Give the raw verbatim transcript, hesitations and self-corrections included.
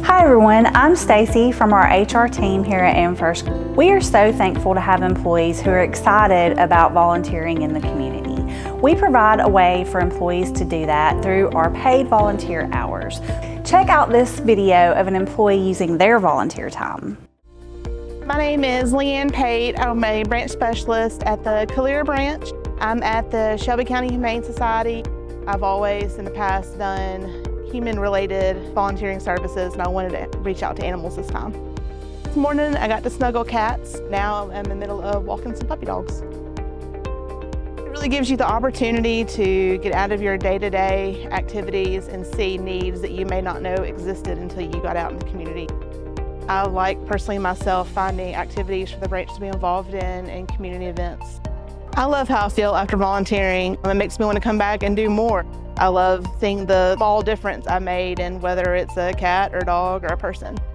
Hi everyone, I'm Stacy from our H R team here at AmFirst. We are so thankful to have employees who are excited about volunteering in the community. We provide a way for employees to do that through our paid volunteer hours. Check out this video of an employee using their volunteer time. My name is Leanne Pate. I'm a branch specialist at the Calera branch. I'm at the Shelby County Humane Society. I've always in the past done human-related volunteering services, and I wanted to reach out to animals this time. This morning I got to snuggle cats. Now I'm in the middle of walking some puppy dogs. It really gives you the opportunity to get out of your day-to-day activities and see needs that you may not know existed until you got out in the community. I like personally myself finding activities for the branch to be involved in and community events. I love how I feel after volunteering. It makes me want to come back and do more. I love seeing the small difference I made in whether it's a cat or dog or a person.